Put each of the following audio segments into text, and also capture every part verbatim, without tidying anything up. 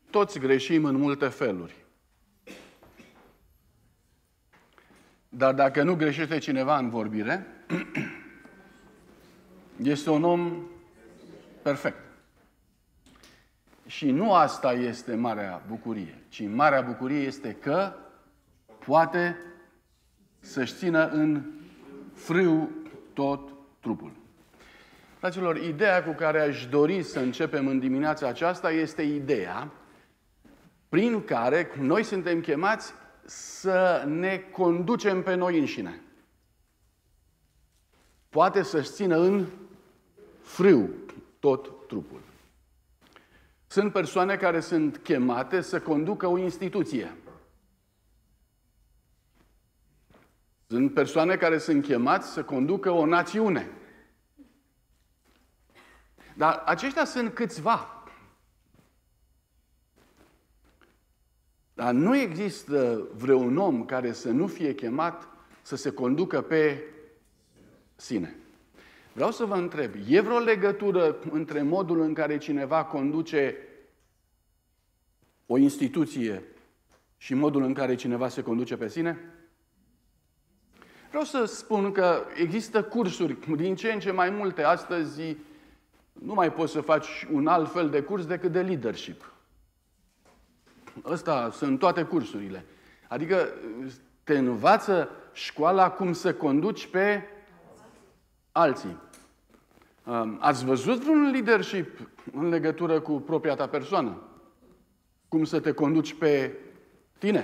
Toți greșim în multe feluri. Dar dacă nu greșește cineva în vorbire, este un om perfect. Și nu asta este marea bucurie, ci marea bucurie este că poate să-și țină în frâu tot trupul. Fraților, ideea cu care aș dori să începem în dimineața aceasta este ideea prin care noi suntem chemați să ne conducem pe noi înșine. Poate să-și țină în frâu tot trupul. Sunt persoane care sunt chemate să conducă o instituție. Sunt persoane care sunt chemați să conducă o națiune. Dar aceștia sunt câțiva. Dar nu există vreun om care să nu fie chemat să se conducă pe sine. Vreau să vă întreb, e vreo legătură între modul în care cineva conduce o instituție și modul în care cineva se conduce pe sine? Vreau să spun că există cursuri din ce în ce mai multe. Astăzi nu mai poți să faci un alt fel de curs decât de leadership. Ăsta sunt toate cursurile. Adică te învață școala cum să conduci pe alții. Ați văzut vreun leadership în legătură cu propria ta persoană? Cum să te conduci pe tine?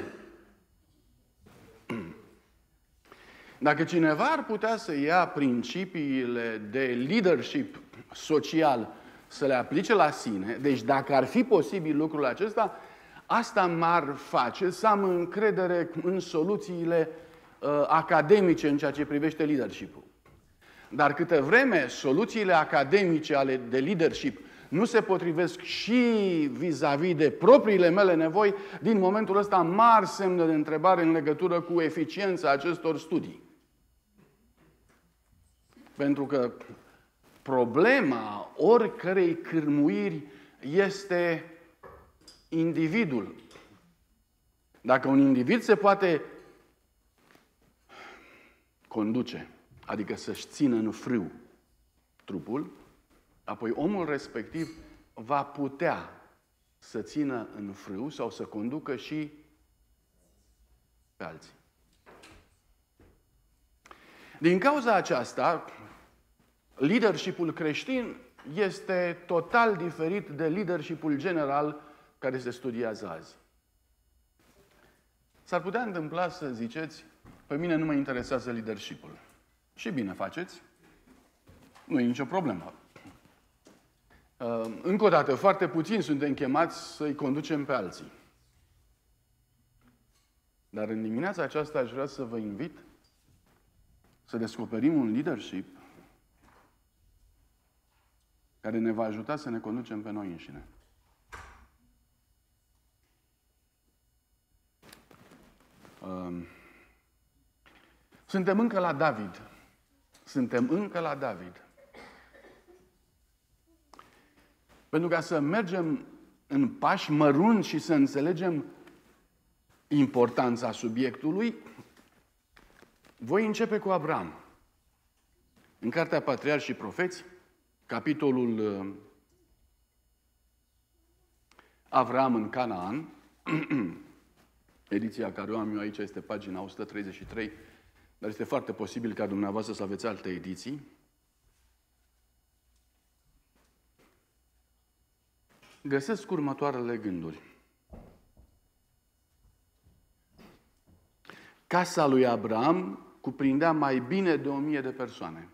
Dacă cineva ar putea să ia principiile de leadership social, să le aplice la sine, deci dacă ar fi posibil lucrul acesta, asta m-ar face să am încredere în soluțiile uh, academice în ceea ce privește leadership-ul. Dar câtă vreme soluțiile academice ale de leadership nu se potrivesc și vis-a-vis de propriile mele nevoi, din momentul ăsta mari semne de întrebare în legătură cu eficiența acestor studii. Pentru că problema oricărei cârmuiri este individul. Dacă un individ se poate conduce, adică să-și țină în frâu trupul, apoi omul respectiv va putea să țină în frâu sau să conducă și pe alții. Din cauza aceasta, leadership-ul creștin este total diferit de leadership-ul general care se studiază azi. S-ar putea întâmpla să ziceți, pe mine nu mă interesează leadership-ul. Și bine faceți. Nu e nicio problemă. Încă o dată, foarte puțini suntem chemați să-i conducem pe alții. Dar în dimineața aceasta aș vrea să vă invit să descoperim un leadership care ne va ajuta să ne conducem pe noi înșine. Suntem încă la David. Suntem încă la David. Pentru ca să mergem în pași mărunți și să înțelegem importanța subiectului, voi începe cu Avram. În Cartea Patriarhi și Profeți, capitolul Avram în Canaan, ediția care o am eu aici este pagina o sută treizeci și trei, dar este foarte posibil ca dumneavoastră să aveți alte ediții. Găsesc următoarele gânduri. Casa lui Abraham cuprindea mai bine de o mie de persoane.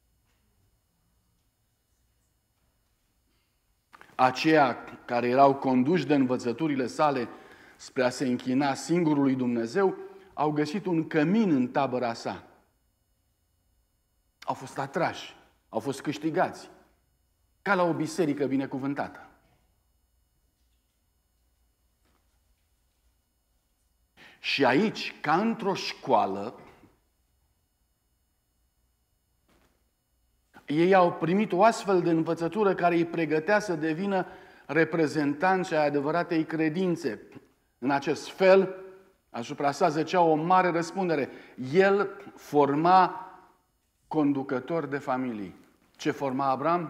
Aceia care erau conduși de învățăturile sale spre a se închina singurului Dumnezeu, au găsit un cămin în tabăra sa. Au fost atrași, au fost câștigați, ca la o biserică binecuvântată. Și aici, ca într-o școală, ei au primit o astfel de învățătură care îi pregătea să devină reprezentanți ai adevăratei credințe. În acest fel, asupra sa zăcea o mare răspundere. El forma conducători de familii. Ce forma Avram?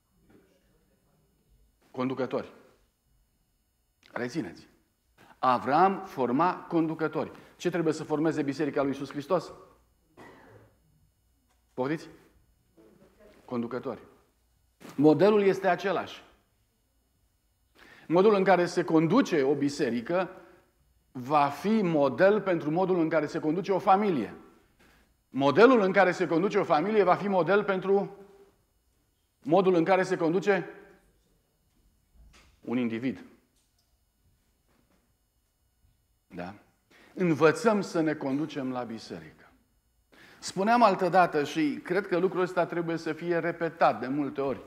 Conducători. Rețineți. Avram forma conducători. Ce trebuie să formeze Biserica lui Iisus Hristos? Poftiți? Conducători. Modelul este același. Modul în care se conduce o biserică va fi model pentru modul în care se conduce o familie. Modelul în care se conduce o familie va fi model pentru modul în care se conduce un individ. Da? Învățăm să ne conducem la biserică. Spuneam altădată și cred că lucrul ăsta trebuie să fie repetat de multe ori.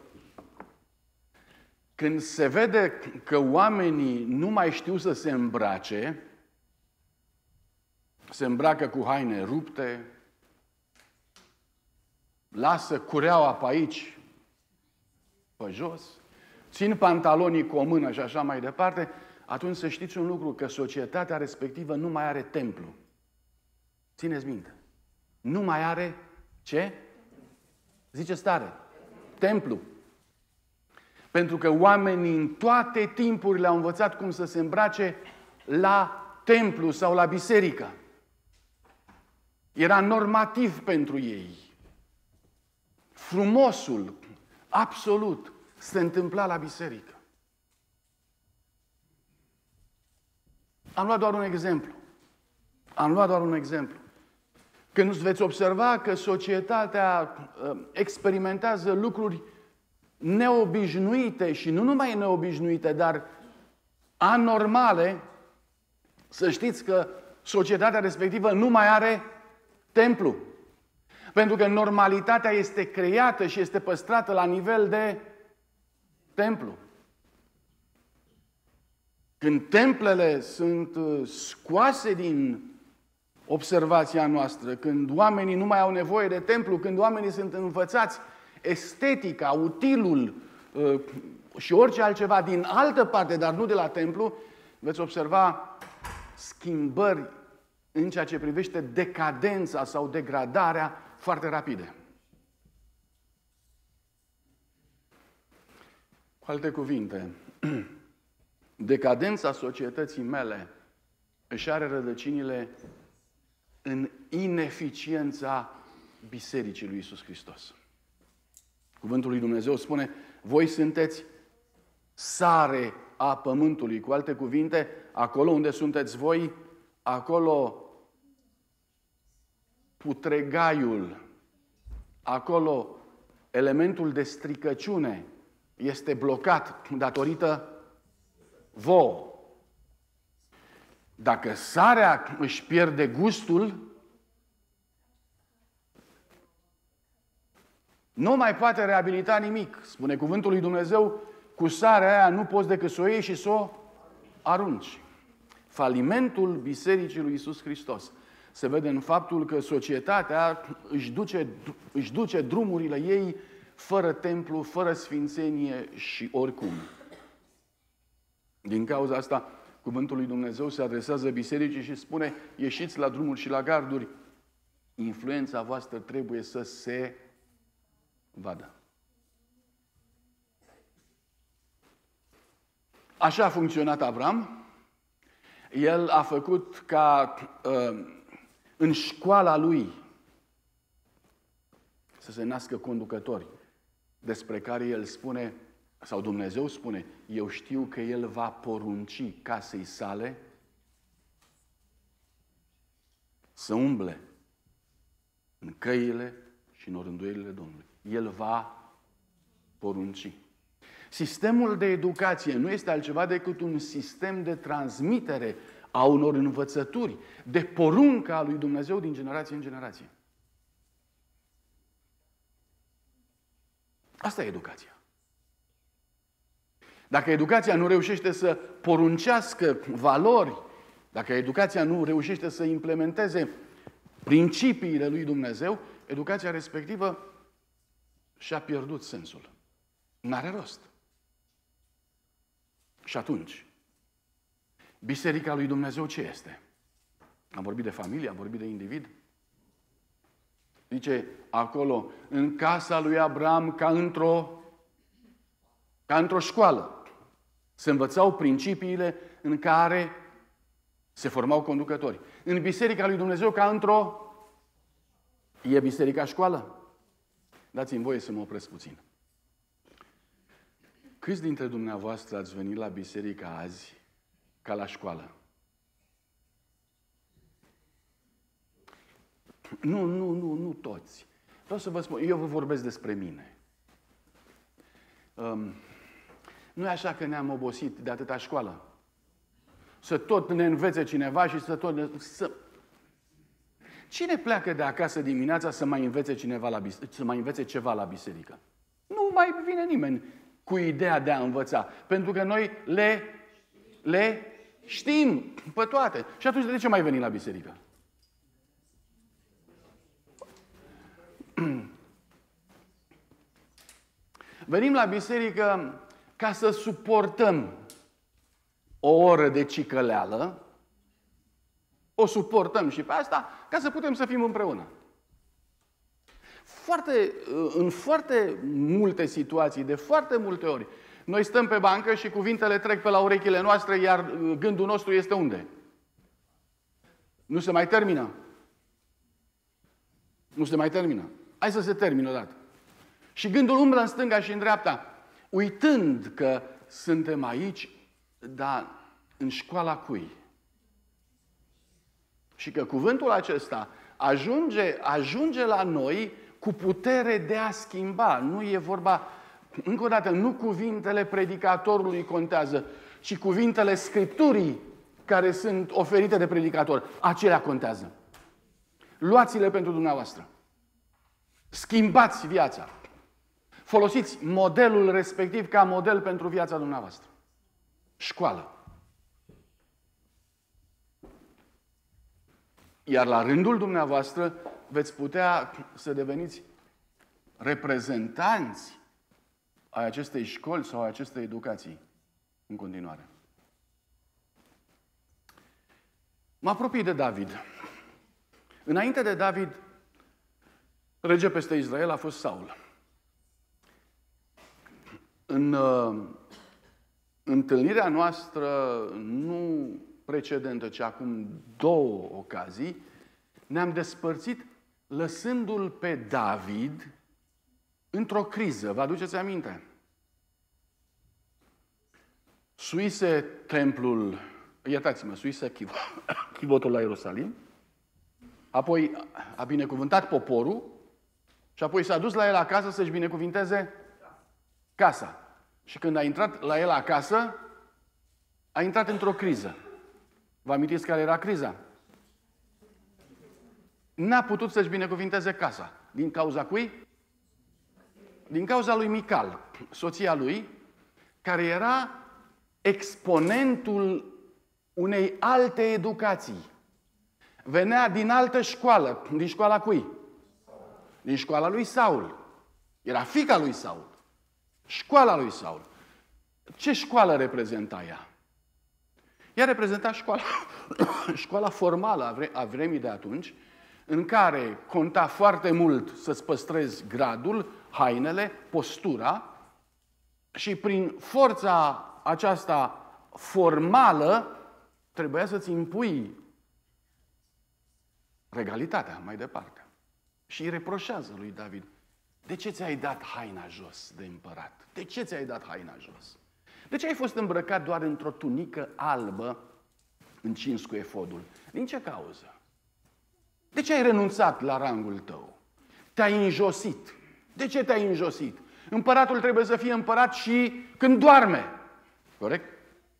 Când se vede că oamenii nu mai știu să se îmbrace, se îmbracă cu haine rupte, lasă cureaua pe aici, pe jos, țin pantalonii cu o mână și așa mai departe, atunci să știți un lucru, că societatea respectivă nu mai are templu. Țineți minte. Nu mai are ce? Ziceți tare. Templu. Pentru că oamenii în toate timpurile au învățat cum să se îmbrace la templu sau la biserică. Era normativ pentru ei. Frumosul, absolut, se întâmpla la biserică. Am luat doar un exemplu. Am luat doar un exemplu. Când veți observa că societatea experimentează lucruri neobișnuite și nu numai neobișnuite, dar anormale, să știți că societatea respectivă nu mai are templu. Pentru că normalitatea este creată și este păstrată la nivel de templu. Când templele sunt scoase din observația noastră, când oamenii nu mai au nevoie de templu, când oamenii sunt învățați estetica, utilul și orice altceva din altă parte, dar nu de la templu, veți observa schimbări în ceea ce privește decadența sau degradarea foarte rapide. Cu alte cuvinte, decadența societății mele își are rădăcinile în ineficiența Bisericii lui Iisus Hristos. Cuvântul lui Dumnezeu spune, voi sunteți sare a pământului. Cu alte cuvinte, acolo unde sunteți voi, acolo putregaiul, acolo elementul de stricăciune este blocat datorită vouă. Dacă sarea își pierde gustul, nu mai poate reabilita nimic. Spune cuvântul lui Dumnezeu, cu sarea aia nu poți decât să o iei și să o arunci. Falimentul Bisericii lui Iisus Hristos se vede în faptul că societatea își duce, își duce drumurile ei fără templu, fără sfințenie și oricum. Din cauza asta, cuvântul lui Dumnezeu se adresează bisericii și spune, ieșiți la drumuri și la garduri, influența voastră trebuie să se vadă. Așa a funcționat Avram. El a făcut ca uh, în școala lui să se nască conducători despre care el spune, sau Dumnezeu spune, eu știu că el va porunci casei sale să umble în căile și în orânduielile Domnului. El va porunci. Sistemul de educație nu este altceva decât un sistem de transmitere a unor învățături, de porunca a lui Dumnezeu din generație în generație. Asta e educația. Dacă educația nu reușește să poruncească valori, dacă educația nu reușește să implementeze principiile lui Dumnezeu, educația respectivă și-a pierdut sensul. N-are rost. Și atunci, Biserica lui Dumnezeu ce este? Am vorbit de familie, am vorbit de individ. Zice acolo, în casa lui Abraham ca într-o ca într-o școală. Se învățau principiile în care se formau conducători. În Biserica lui Dumnezeu ca într-o... E biserica școală? Dați-mi voie să mă opresc puțin. Câți dintre dumneavoastră ați venit la biserică azi ca la școală? Nu, nu, nu, nu toți. Vreau să vă spun, eu vă vorbesc despre mine. Um, nu e așa că ne-am obosit de atâta școală. Să tot ne învețe cineva și să tot... Ne, să... Cine pleacă de acasă dimineața să mai învețe, cineva la bis... să mai învețe ceva la biserică? Nu mai vine nimeni cu ideea de a învăța. Pentru că noi le, le știm pe toate. Și atunci de ce mai veni la biserică? Venim la biserică ca să suportăm o oră de cicăleală, o suportăm și pe asta ca să putem să fim împreună. Foarte, în foarte multe situații, de foarte multe ori, noi stăm pe bancă și cuvintele trec pe la urechile noastre, iar gândul nostru este unde? Nu se mai termină. Nu se mai termină. Hai să se termină odată. Și gândul umblă în stânga și în dreapta, uitând că suntem aici, dar în școala cui? Și că cuvântul acesta ajunge, ajunge la noi cu putere de a schimba. Nu e vorba, încă o dată, nu cuvintele predicatorului contează, ci cuvintele Scripturii care sunt oferite de predicator. Acelea contează. Luați-le pentru dumneavoastră. Schimbați viața. Folosiți modelul respectiv ca model pentru viața dumneavoastră. Școală. Iar la rândul dumneavoastră veți putea să deveniți reprezentanți ai acestei școli sau ai acestei educații în continuare. Mă apropii de David. Înainte de David, rege peste Israel a fost Saul. În uh, întâlnirea noastră, nu precedentă, ci acum două ocazii, ne-am despărțit lăsându-l pe David într-o criză. Vă aduceți aminte? Suise templul, iertați-mă, suise chivotul la Ierusalim, apoi a binecuvântat poporul și apoi s-a dus la el acasă să-și binecuvinteze casa. Și când a intrat la el acasă, a intrat într-o criză. Vă amintiți care era criza? N-a putut să-și binecuvinteze casa. Din cauza cui? Din cauza lui Mical, soția lui, care era exponentul unei alte educații. Venea din altă școală. Din școala cui? Din școala lui Saul. Era fiica lui Saul. Școala lui Saul. Ce școală reprezenta ea? Ea reprezenta școala, școala formală a, vre, a vremii de atunci, în care conta foarte mult să-ți păstrezi gradul, hainele, postura și prin forța aceasta formală trebuia să-ți impui regalitatea mai departe. Și îi reproșează lui David: de ce ți-ai dat haina jos de împărat? De ce ți-ai dat haina jos? De ce ai fost îmbrăcat doar într-o tunică albă încins cu efodul? Din ce cauză? De ce ai renunțat la rangul tău? Te-ai înjosit. De ce te-ai înjosit? Împăratul trebuie să fie împărat și când doarme. Corect?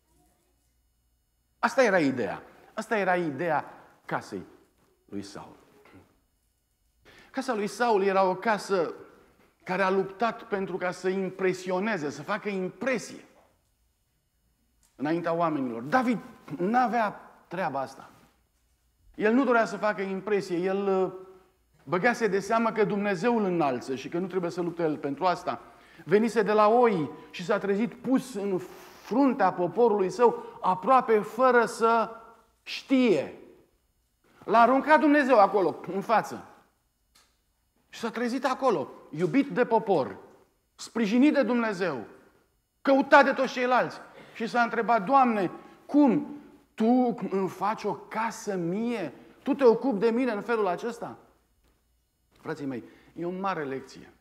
Asta era ideea. Asta era ideea casei lui Saul. Casa lui Saul era o casă care a luptat pentru ca să impresioneze, să facă impresie înaintea oamenilor. David n-avea treaba asta. El nu dorea să facă impresie, el băgase de seamă că Dumnezeu îl înalță și că nu trebuie să lupte el pentru asta. Venise de la oi și s-a trezit pus în fruntea poporului său aproape fără să știe. L-a aruncat Dumnezeu acolo, în față. Și s-a trezit acolo, iubit de popor, sprijinit de Dumnezeu, căutat de toți ceilalți. Și s-a întrebat, Doamne, cum? Tu îmi faci o casă mie? Tu te ocupi de mine în felul acesta? Frații mei, e o mare lecție.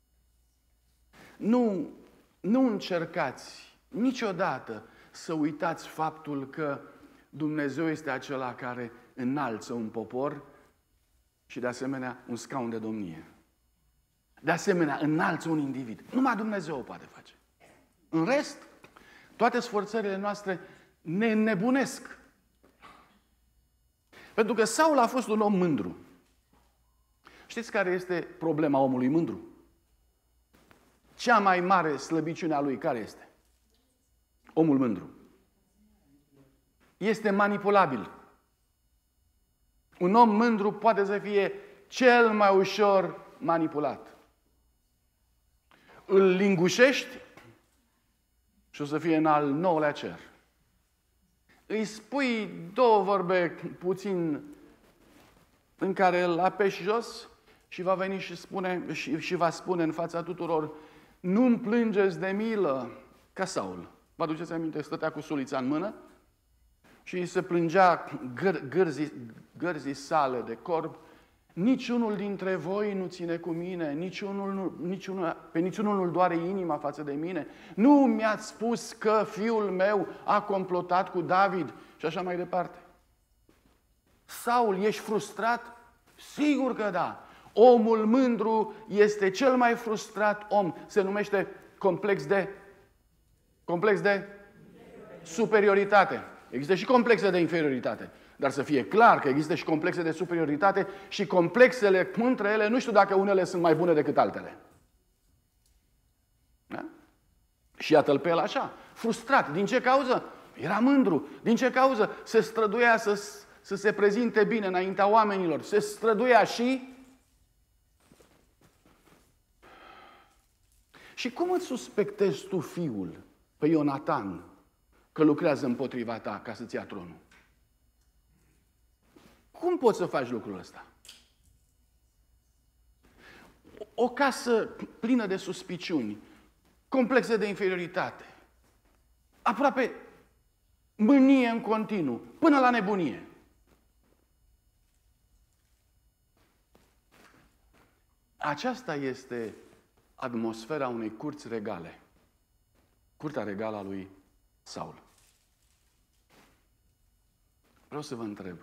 Nu, nu încercați niciodată să uitați faptul că Dumnezeu este acela care înalță un popor și de asemenea un scaun de domnie. De asemenea, înalță un individ. Numai Dumnezeu o poate face. În rest, toate sforțările noastre ne nebunesc. Pentru că Saul a fost un om mândru. Știți care este problema omului mândru? Cea mai mare slăbiciune a lui care este? Omul mândru. Este manipulabil. Un om mândru poate să fie cel mai ușor manipulat. Îl lingușești și o să fie în al nouălea cer. Îi spui două vorbe puțin în care îl apeși jos și va veni și, spune, și, și va spune în fața tuturor, nu-mi plângeți de milă, ca Saul. Vă aduceți aminte, stătea cu sulița în mână și se plângea găr, gârzii, gârzii sale de corb. Niciunul dintre voi nu ține cu mine, niciunul nu, niciunul, pe niciunul nu-l doare inima față de mine. Nu mi-ați spus că fiul meu a complotat cu David și așa mai departe. Saul, ești frustrat? Sigur că da. Omul mândru este cel mai frustrat om. Se numește complex de, complex de superioritate. Există și complexe de inferioritate. Dar să fie clar că există și complexe de superioritate și complexele între ele, nu știu dacă unele sunt mai bune decât altele. Da? Și iată-l pe el așa, frustrat. Din ce cauză? Era mândru. Din ce cauză? Se străduia să, să se prezinte bine înaintea oamenilor. Se străduia și... Și cum îți suspectezi tu fiul, pe Ionatan, că lucrează împotriva ta ca să-ți ia tronul? Cum poți să faci lucrul ăsta? O casă plină de suspiciuni, complexe de inferioritate, aproape mânie în continuu, până la nebunie. Aceasta este atmosfera unei curți regale. Curtea regală a lui Saul. Vreau să vă întreb,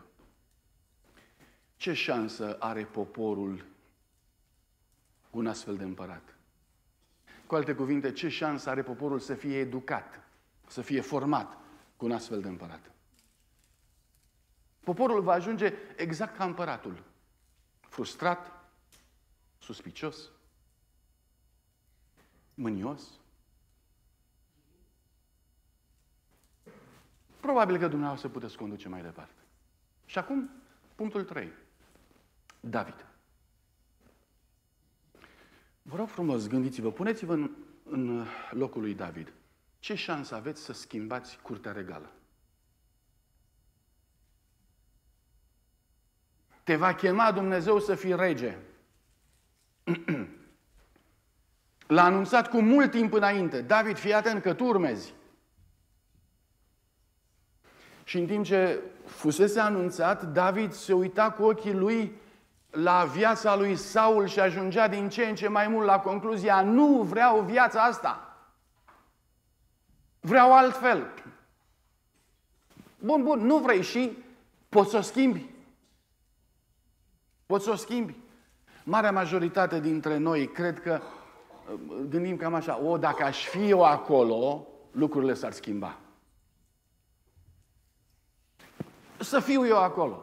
ce șansă are poporul cu un astfel de împărat? Cu alte cuvinte, ce șansă are poporul să fie educat, să fie format cu un astfel de împărat? Poporul va ajunge exact ca împăratul. Frustrat, suspicios, mânios. Probabil că dumneavoastră puteți conduce mai departe. Și acum, punctul trei. David. Vă rog frumos, gândiți-vă, puneți-vă în, în locul lui David. Ce șansă aveți să schimbați curtea regală? Te va chema Dumnezeu să fii rege. L-a anunțat cu mult timp înainte. David, fii atent că tu urmezi. Și în timp ce fusese anunțat, David se uita cu ochii lui la viața lui Saul și ajungea din ce în ce mai mult la concluzia: nu vreau viața asta. Vreau altfel. Bun, bun, nu vrei și poți să o schimbi. Poți să o schimbi. Marea majoritate dintre noi cred că gândim cam așa: o, dacă aș fi eu acolo, lucrurile s-ar schimba. Să fiu eu acolo.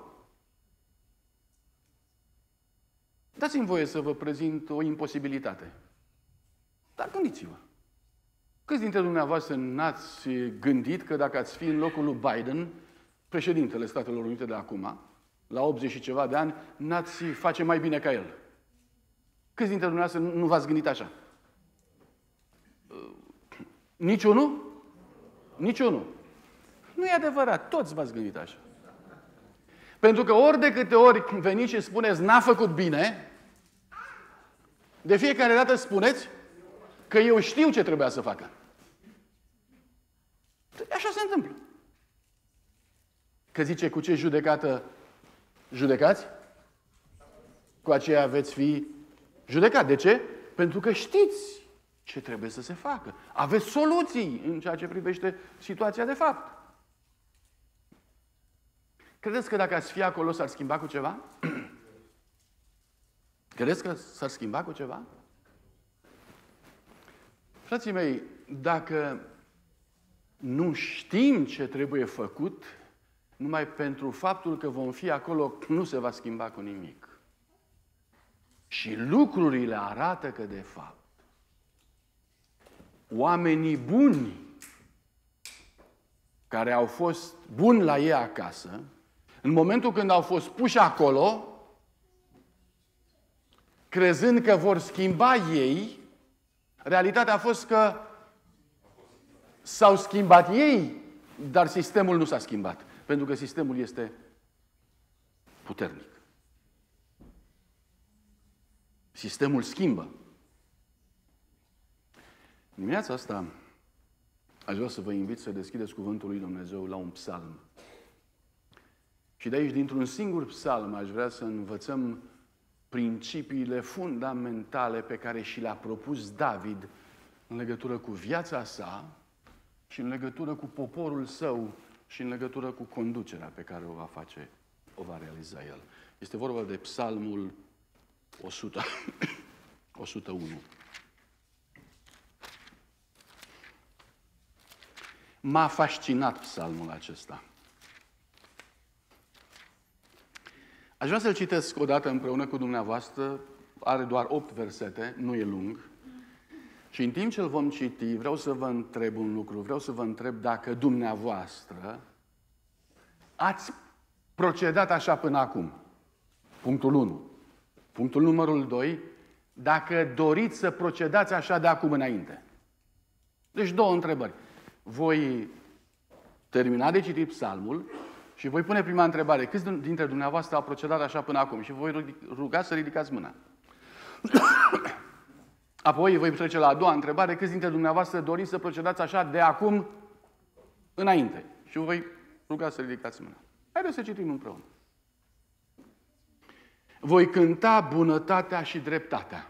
Dați-mi voie să vă prezint o imposibilitate. Dar gândiți-vă. Câți dintre dumneavoastră n-ați gândit că dacă ați fi în locul lui Biden, președintele Statelor Unite de acum, la optzeci și ceva de ani, n-ați face mai bine ca el? Câți dintre dumneavoastră nu v-ați gândit așa? Niciunul? Niciunul. Nu e adevărat. Toți v-ați gândit așa. Pentru că ori de câte ori veniți și spuneți n-a făcut bine, de fiecare dată spuneți că eu știu ce trebuia să facă. Așa se întâmplă. Că zice, cu ce judecată judecați? Cu aceea veți fi judecat. De ce? Pentru că știți ce trebuie să se facă. Aveți soluții în ceea ce privește situația de fapt. Credeți că dacă ați fi acolo s-ar schimba cu ceva? Credeți că s-ar schimba cu ceva? Frații mei, dacă nu știm ce trebuie făcut, numai pentru faptul că vom fi acolo, nu se va schimba cu nimic. Și lucrurile arată că, de fapt, oamenii buni care au fost buni la ei acasă, în momentul când au fost puși acolo, crezând că vor schimba ei, realitatea a fost că s-au schimbat ei, dar sistemul nu s-a schimbat. Pentru că sistemul este puternic. Sistemul schimbă. Dimineața asta aș vrea să vă invit să deschideți Cuvântul lui Dumnezeu la un psalm. Și de aici, dintr-un singur psalm, aș vrea să învățăm principiile fundamentale pe care și le-a propus David în legătură cu viața sa și în legătură cu poporul său și în legătură cu conducerea pe care o va face, o va realiza el. Este vorba de psalmul o sută, o sută unu. M-a fascinat psalmul acesta. Aș vrea să-l citesc odată împreună cu dumneavoastră. Are doar opt versete, nu e lung. Și în timp ce îl vom citi, vreau să vă întreb un lucru. Vreau să vă întreb dacă dumneavoastră ați procedat așa până acum. Punctul unu. Punctul numărul doi. Dacă doriți să procedați așa de acum înainte. Deci două întrebări. Voi termina de citit psalmul și voi pune prima întrebare. Câți dintre dumneavoastră au procedat așa până acum? Și voi ruga să ridicați mâna. Apoi voi trece la a doua întrebare. Câți dintre dumneavoastră doriți să procedați așa de acum înainte? Și voi ruga să ridicați mâna. Haideți să citim împreună. Voi cânta bunătatea și dreptatea.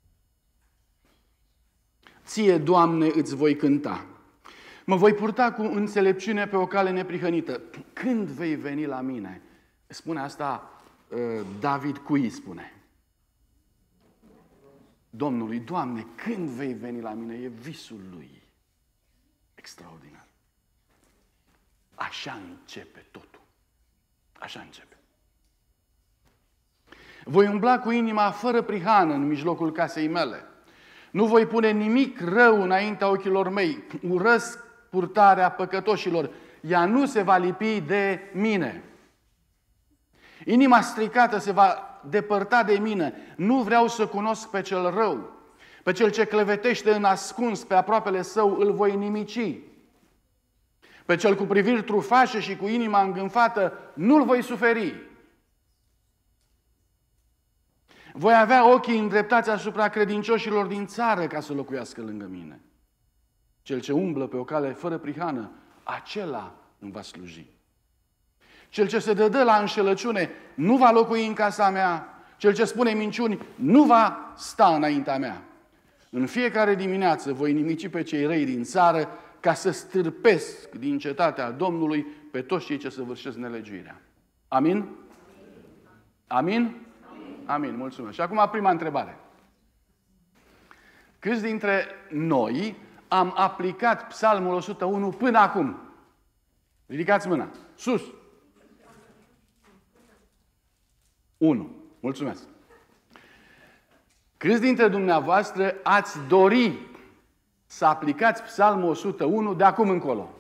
Ție, Doamne, îți voi cânta. Mă voi purta cu înțelepciune pe o cale neprihănită. Când vei veni la mine? Spune asta David cui spune? Domnului. Doamne, când vei veni la mine? E visul lui. Extraordinar. Așa începe totul. Așa începe. Voi umbla cu inima fără prihană în mijlocul casei mele. Nu voi pune nimic rău înaintea ochilor mei. Urăsc purtarea păcătoșilor. Ea nu se va lipi de mine. Inima stricată se va depărta de mine. Nu vreau să cunosc pe cel rău. Pe cel ce clevetește în ascuns pe aproapele său îl voi nimici. Pe cel cu priviri trufașe și cu inima îngânfată nu-l voi suferi. Voi avea ochii îndreptați asupra credincioșilor din țară ca să locuiască lângă mine. Cel ce umblă pe o cale fără prihană, acela îmi va sluji. Cel ce se dădă la înșelăciune nu va locui în casa mea. Cel ce spune minciuni nu va sta înaintea mea. În fiecare dimineață voi nimici pe cei răi din țară ca să stârpesc din cetatea Domnului pe toți cei ce săvârșesc nelegiuirea. Amin? Amin? Amin, mulțumesc. Și acum prima întrebare. Câți dintre noi am aplicat Psalmul o sută unu până acum? Ridicați mâna. Sus. unu. Mulțumesc. Câți dintre dumneavoastră ați dori să aplicați Psalmul o sută unu de acum încolo?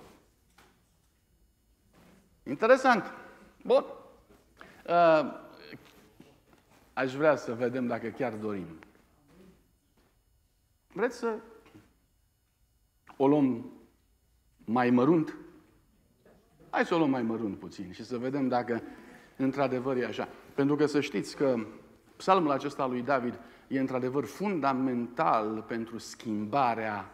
Interesant. Bun. Uh, Aș vrea să vedem dacă chiar dorim. Vreți să o luăm mai mărunt? Hai să o luăm mai mărunt puțin și să vedem dacă într-adevăr e așa. Pentru că să știți că psalmul acesta lui David e într-adevăr fundamental pentru schimbarea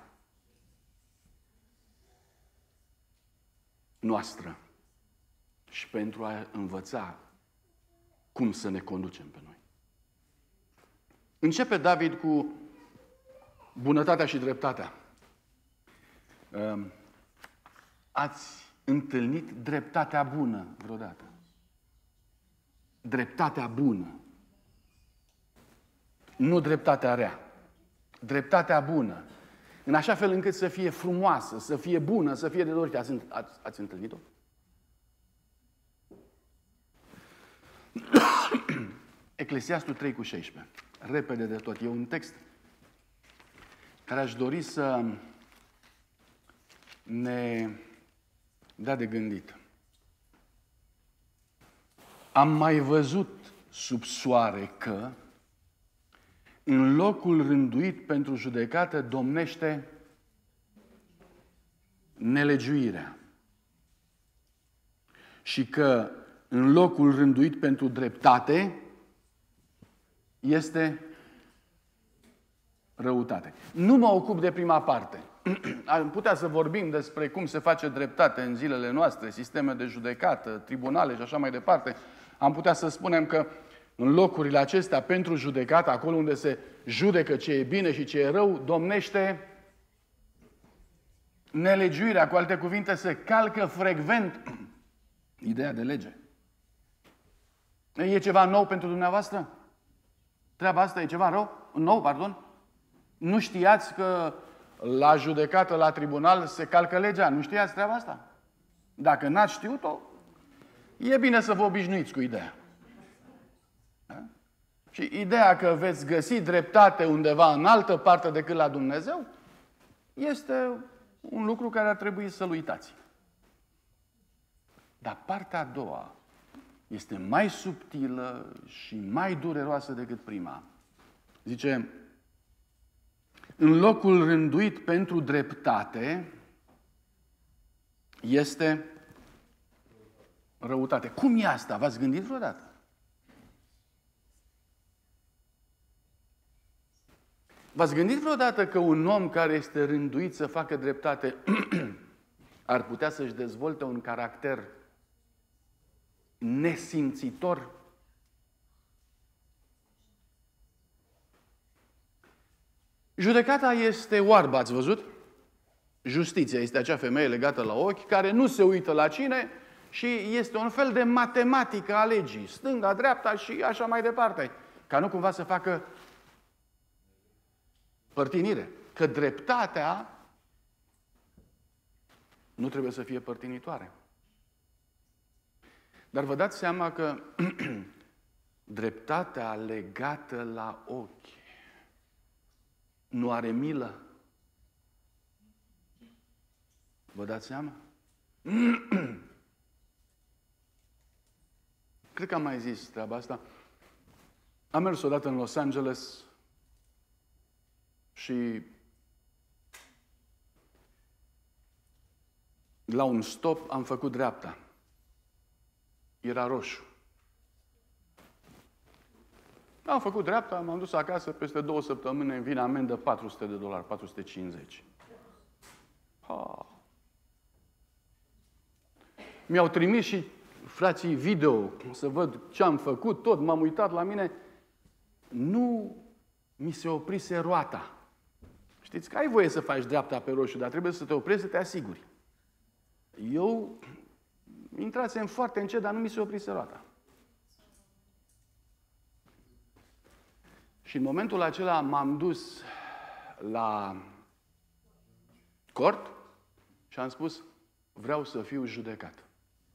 noastră și pentru a învăța cum să ne conducem pe noi. Începe David cu bunătatea și dreptatea. Ați întâlnit dreptatea bună vreodată? Dreptatea bună. Nu dreptatea rea. Dreptatea bună. În așa fel încât să fie frumoasă, să fie bună, să fie de dorit. Ați, ați, ați întâlnit-o? Eclesiastul trei cu șaisprezece. Repede de tot. E un text care aș dori să ne dea de gândit. Am mai văzut sub soare că în locul rânduit pentru judecată domnește nelegiuirea și că în locul rânduit pentru dreptate este răutate. Nu mă ocup de prima parte. Am putea să vorbim despre cum se face dreptate în zilele noastre, sisteme de judecată, tribunale și așa mai departe. Am putea să spunem că în locurile acestea, pentru judecată, acolo unde se judecă ce e bine și ce e rău, domnește nelegiuirea. Cu alte cuvinte, se calcă frecvent ideea de lege. E ceva nou pentru dumneavoastră? Treaba asta e ceva rău? Nou, pardon? Nu știați că la judecată, la tribunal, se calcă legea? Nu știați treaba asta? Dacă n-ați știut-o, e bine să vă obișnuiți cu ideea. Da? Și ideea că veți găsi dreptate undeva în altă parte decât la Dumnezeu este un lucru care ar trebui să-l uitați. Dar partea a doua este mai subtilă și mai dureroasă decât prima. Zice, în locul rânduit pentru dreptate este răutate. Cum e asta? V-ați gândit vreodată? V-ați gândit vreodată că un om care este rânduit să facă dreptate ar putea să-și dezvolte un caracter nesimțitor? Judecata este oarbă, ați văzut? Justiția este acea femeie legată la ochi care nu se uită la cine și este un fel de matematică a legii. Stânga, dreapta și așa mai departe. Ca nu cumva să facă părtinire. Că dreptatea nu trebuie să fie părtinitoare. Dar vă dați seama că dreptatea legată la ochi nu are milă. Vă dați seama? Cred că am mai zis treaba asta. Am mers odată în Los Angeles și la un stop am făcut dreapta. Era roșu. Am făcut dreapta, m-am dus acasă, peste două săptămâni îmi vine amendă patru sute de dolari, patru sute cincizeci. Ha. Mi-au trimis și frații video să văd ce am făcut, tot, m-am uitat la mine. Nu mi se oprise roata. Știți că ai voie să faci dreapta pe roșu, dar trebuie să te oprești să te asiguri. Eu intrasem foarte încet, dar nu mi se oprise roata. Și în momentul acela m-am dus la cort și am spus, vreau să fiu judecat.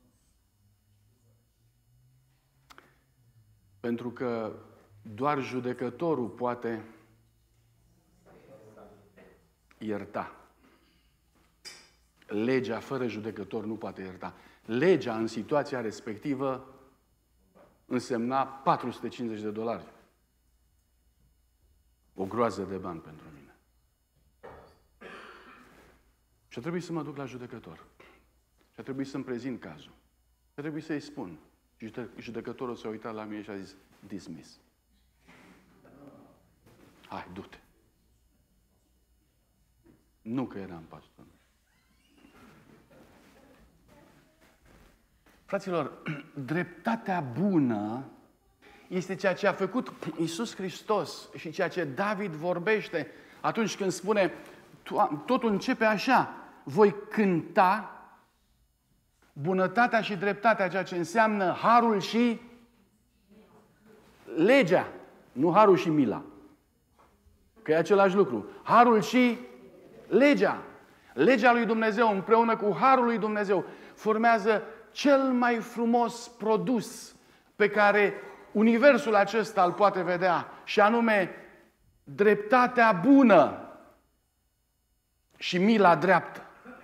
Pentru că doar judecătorul poate ierta. Legea fără judecător nu poate ierta. Legea în situația respectivă însemna patru sute cincizeci de dolari. O groază de bani pentru mine. Și a trebuit să mă duc la judecător. Și a trebuit să-mi prezint cazul. Și a trebuit să-i spun. Și judecătorul s-a uitat la mine și a zis, dismiss. Hai, du-te. Nu că eram pastor. Fraților, dreptatea bună este ceea ce a făcut Iisus Hristos și ceea ce David vorbește atunci când spune, totul începe așa, voi cânta bunătatea și dreptatea, ceea ce înseamnă harul și legea, nu harul și mila. Că e același lucru. Harul și legea. Legea lui Dumnezeu împreună cu harul lui Dumnezeu formează cel mai frumos produs pe care universul acesta îl poate vedea, și anume dreptatea bună și mila dreaptă.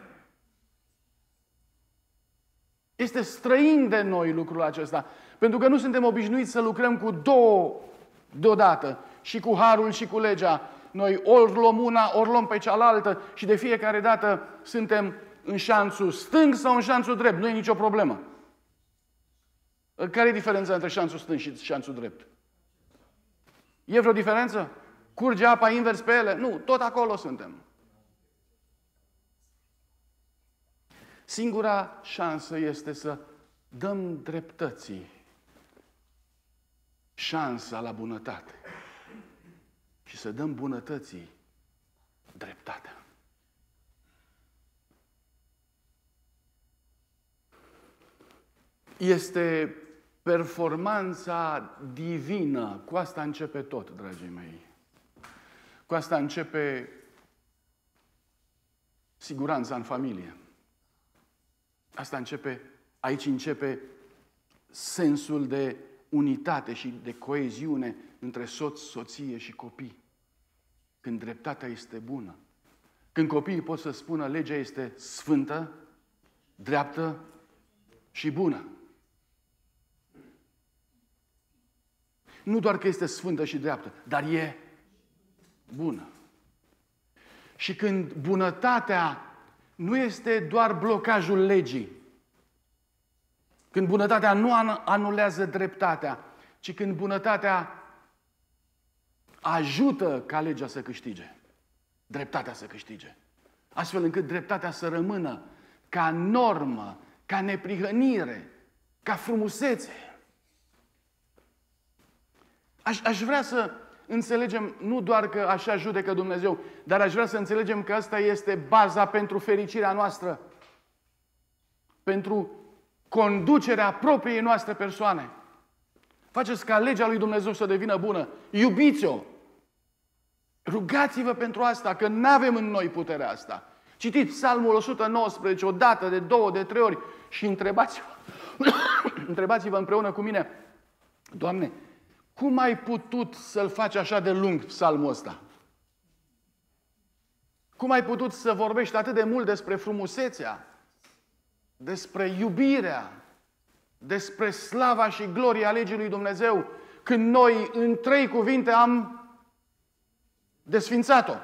Este străin de noi lucrul acesta, pentru că nu suntem obișnuiți să lucrăm cu două deodată, și cu harul și cu legea. Noi ori luăm una, ori luăm pe cealaltă și de fiecare dată suntem în șanțul stâng sau în șanțul drept. Nu e nicio problemă. Care e diferența între șanțul stâng și șanțul drept? E vreo diferență? Curge apa invers pe ele? Nu, tot acolo suntem. Singura șansă este să dăm dreptății șansa la bunătate și să dăm bunătății dreptatea. Este performanța divină. Cu asta începe tot, dragii mei. Cu asta începe siguranța în familie. Asta începe, aici începe sensul de unitate și de coeziune între soț, soție și copii. Când dreptatea este bună. Când copiii pot să spună legea este sfântă, dreaptă și bună. Nu doar că este sfântă și dreaptă, dar e bună. Și când bunătatea nu este doar blocajul legii, când bunătatea nu anulează dreptatea, ci când bunătatea ajută ca legea să câștige, dreptatea să câștige, astfel încât dreptatea să rămână ca normă, ca neprihănire, ca frumusețe. Aș, aș vrea să înțelegem, nu doar că așa judecă Dumnezeu, dar aș vrea să înțelegem că asta este baza pentru fericirea noastră, pentru conducerea propriei noastre persoane. Faceți ca legea lui Dumnezeu să devină bună. Iubiți-o! Rugați-vă pentru asta, că nu avem în noi puterea asta. Citiți Psalmul o sută nouăsprezece o dată, de două, de trei ori și întrebați-vă, întrebați-vă împreună cu mine, Doamne, cum ai putut să-l faci așa de lung psalmul ăsta? Cum ai putut să vorbești atât de mult despre frumusețea, despre iubirea, despre slava și gloria legii lui Dumnezeu, când noi în trei cuvinte am desfințat-o?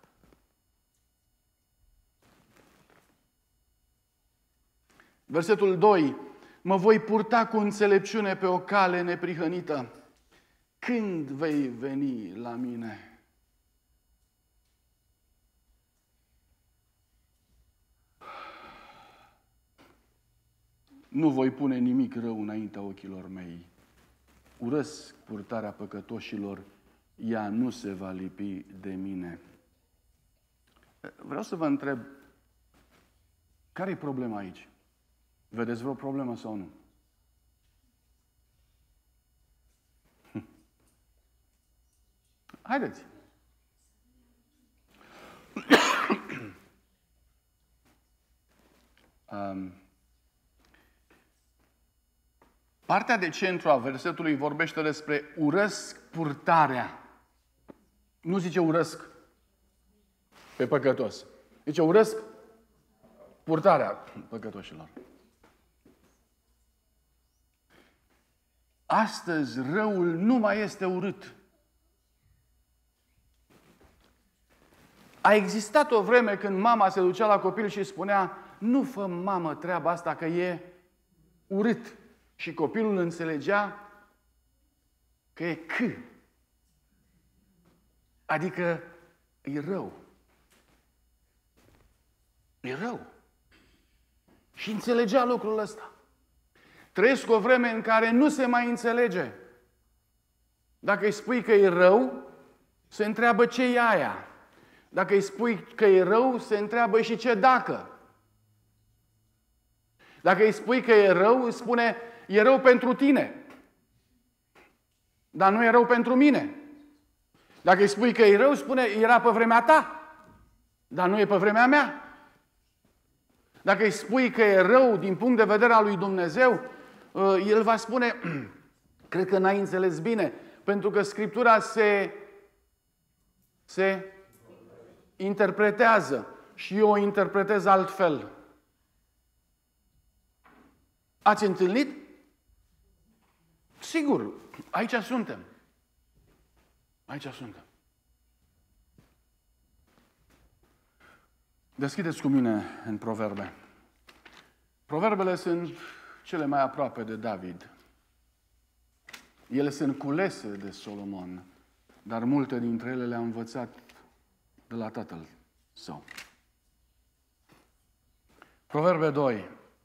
Versetul doi. Mă voi purta cu înțelepciune pe o cale neprihănită. Când vei veni la mine? Nu voi pune nimic rău înaintea ochilor mei. Urăsc purtarea păcătoșilor, ea nu se va lipi de mine. Vreau să vă întreb, care e problema aici? Vedeți vreo problemă sau nu? Haideți! um, partea de centru a versetului vorbește despre urăsc purtarea. Nu zice urăsc pe păcătos. Zice urăsc purtarea păcătoșilor. Astăzi răul nu mai este urât. A existat o vreme când mama se ducea la copil și spunea: nu fă, mamă, treaba asta că e urât. Și copilul înțelegea că e C. Adică e rău. E rău. Și înțelegea lucrul ăsta. Trăiesc o vreme în care nu se mai înțelege. Dacă îi spui că e rău, se întreabă ce e aia. Dacă îi spui că e rău, se întreabă și ce dacă. Dacă îi spui că e rău, îi spune: e rău pentru tine. Dar nu e rău pentru mine. Dacă îi spui că e rău, spune: era pe vremea ta. Dar nu e pe vremea mea. Dacă îi spui că e rău din punct de vedere al lui Dumnezeu, el va spune: cred că n-ai înțeles bine, pentru că Scriptura se, se interpretează și eu o interpretez altfel. Ați întâlnit? Sigur, aici suntem. Aici suntem. Deschideți cu mine în Proverbe. Proverbele sunt cele mai aproape de David. Ele sunt culese de Solomon, dar multe dintre ele le-a învățat de la tatăl său. Proverbe doi.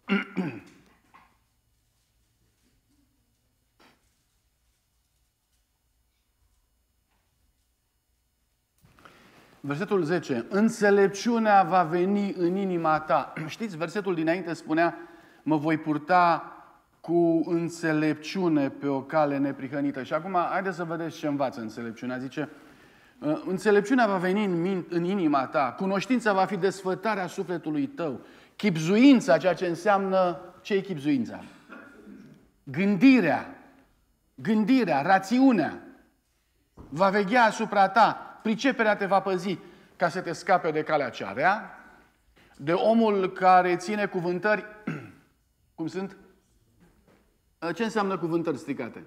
Versetul zece. Înțelepciunea va veni în inima ta. Știți, versetul dinainte spunea: mă voi purta cu înțelepciune pe o cale neprihănită. Și acum, haideți să vedeți ce învață înțelepciunea. Zice: înțelepciunea va veni în, min- în inima ta, cunoștința va fi desfătarea sufletului tău, chipzuința, ceea ce înseamnă, ce e chipzuința? Gândirea, gândirea, rațiunea, va veghea asupra ta, priceperea te va păzi ca să te scape de calea cea rea, de omul care ține cuvântări, cum sunt? Ce înseamnă cuvântări stricate?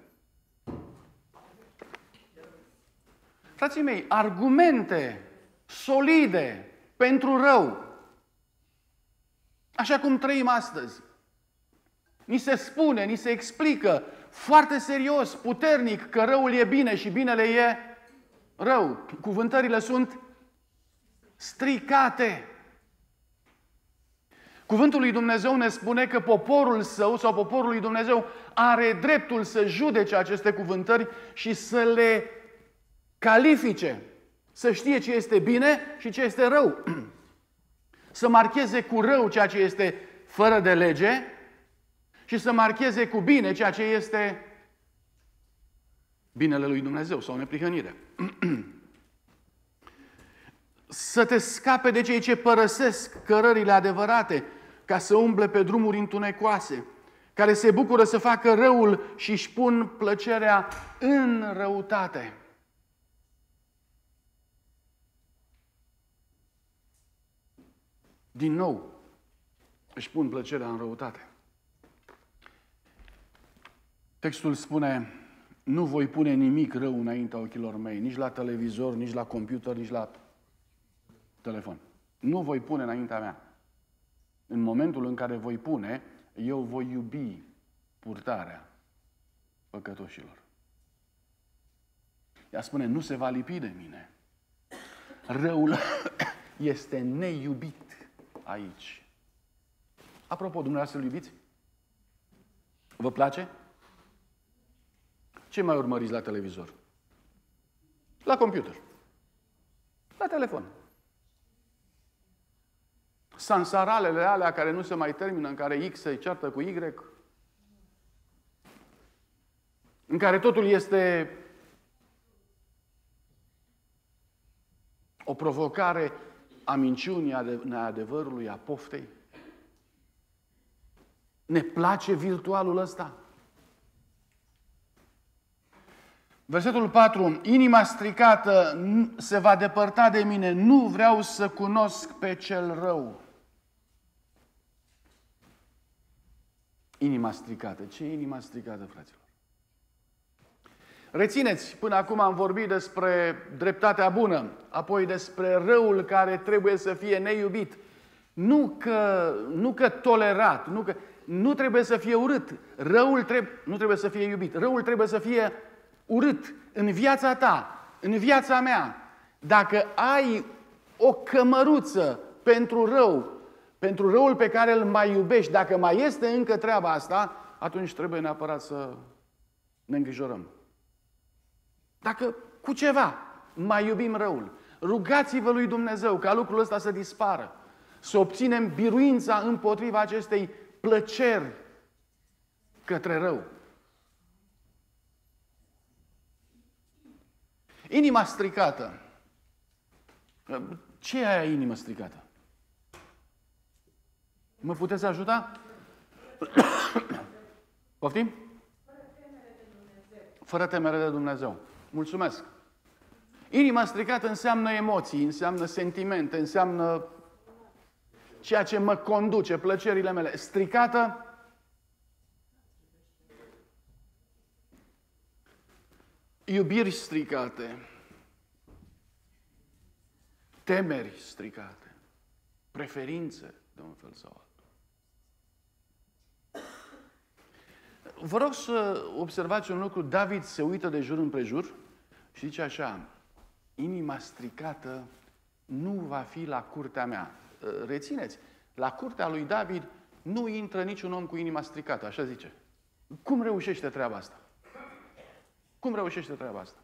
Frații mei, argumente solide pentru rău. Așa cum trăim astăzi. Ni se spune, ni se explică foarte serios, puternic, că răul e bine și binele e rău. Cuvântările sunt stricate. Cuvântul lui Dumnezeu ne spune că poporul său sau poporul lui Dumnezeu are dreptul să judece aceste cuvântări și să le califice, să știe ce este bine și ce este rău. Să marcheze cu rău ceea ce este fără de lege și să marcheze cu bine ceea ce este binele lui Dumnezeu sau neprihănire. Să te scape de cei ce părăsesc cărările adevărate ca să umble pe drumuri întunecoase, care se bucură să facă răul și își pun plăcerea în răutate. Din nou, își pun plăcerea în răutate. Textul spune: nu voi pune nimic rău înaintea ochilor mei, nici la televizor, nici la computer, nici la telefon. Nu voi pune înaintea mea. În momentul în care voi pune, eu voi iubi purtarea păcătoșilor. Ea spune: nu se va lipi de mine. Răul este neiubit aici. Apropo, dumneavoastră îl iubiți? Vă place? Ce mai urmăriți la televizor? La computer. La telefon. Sansaralele alea care nu se mai termină, în care X se ceartă cu Y, în care totul este o provocare a minciunii, a neadevărului, a poftei. Ne place virtualul ăsta? Versetul patru. Inima stricată se va depărta de mine. Nu vreau să cunosc pe cel rău. Inima stricată. Ce e inima stricată, fraților? Rețineți, până acum am vorbit despre dreptatea bună, apoi despre răul care trebuie să fie neiubit. Nu că, nu că tolerat, nu, că, nu trebuie să fie urât. Răul trebuie, nu trebuie să fie iubit. Răul trebuie să fie urât în viața ta, în viața mea. Dacă ai o cămăruță pentru rău, pentru răul pe care îl mai iubești, dacă mai este încă treaba asta, atunci trebuie neapărat să ne îngrijorăm. Dacă cu ceva mai iubim răul, rugați-vă lui Dumnezeu ca lucrul ăsta să dispară, să obținem biruința împotriva acestei plăceri către rău. Inima stricată. Ce e aia inimă stricată? Mă puteți ajuta? Poftim? Fără temere de Dumnezeu. Mulțumesc. Inima stricată înseamnă emoții, înseamnă sentimente, înseamnă ceea ce mă conduce, plăcerile mele. Stricată iubiri stricate, temeri stricate, preferințe de un fel sau altul. Vă rog să observați un lucru. David se uită de jur împrejur și zice așa: inima stricată nu va fi la curtea mea. Rețineți, la curtea lui David nu intră niciun om cu inima stricată, așa zice. Cum reușește treaba asta? Cum reușește treaba asta?